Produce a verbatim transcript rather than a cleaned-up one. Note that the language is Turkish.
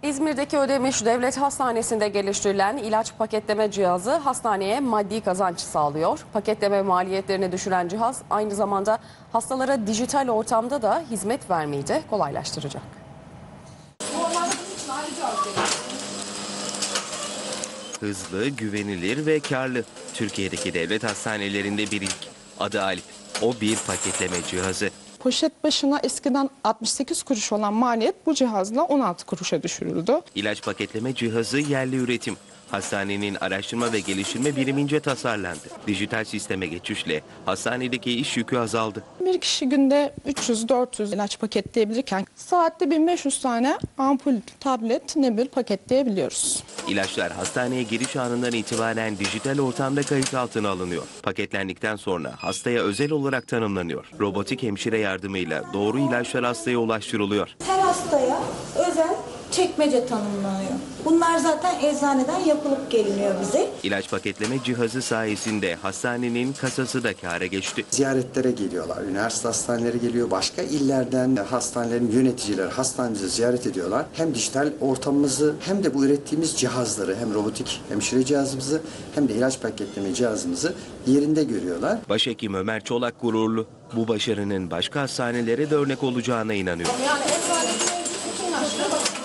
İzmir'deki Ödemiş Devlet Hastanesi'nde geliştirilen ilaç paketleme cihazı hastaneye maddi kazanç sağlıyor. Paketleme maliyetlerini düşüren cihaz aynı zamanda hastalara dijital ortamda da hizmet vermeyi de kolaylaştıracak. Hızlı, güvenilir ve karlı. Türkiye'deki devlet hastanelerinde bir ilk. Adı Alp. O bir paketleme cihazı. Poşet başına eskiden altmış sekiz kuruş olan maliyet bu cihazla on altı kuruşa düşürüldü. İlaç paketleme cihazı yerli üretim. Hastanenin araştırma ve geliştirme birimince tasarlandı. Dijital sisteme geçişle hastanedeki iş yükü azaldı. Bir kişi günde üç yüz dört yüz ilaç paketleyebilirken saatte bin beş yüz tane ampul, tablet, nebül paketleyebiliyoruz. İlaçlar hastaneye giriş anından itibaren dijital ortamda kayıt altına alınıyor. Paketlendikten sonra hastaya özel olarak tanımlanıyor. Robotik hemşire yardımıyla doğru ilaçlar hastaya ulaştırılıyor. Her hastaya özel çekmece tanımlanıyor. Bunlar zaten eczaneden yapılıp geliniyor bize. İlaç paketleme cihazı sayesinde hastanenin kasası da kâra geçti. Ziyaretlere geliyorlar. Üniversite hastaneleri geliyor. Başka illerden hastanelerin yöneticileri hastanemizi ziyaret ediyorlar. Hem dijital ortamımızı hem de bu ürettiğimiz cihazları, hem robotik hemşire cihazımızı hem de ilaç paketleme cihazımızı yerinde görüyorlar. Başhekim Ömer Çolak gururlu. Bu başarının başka hastanelere de örnek olacağına inanıyor. Yani eczanede bütün ilaçlara bak.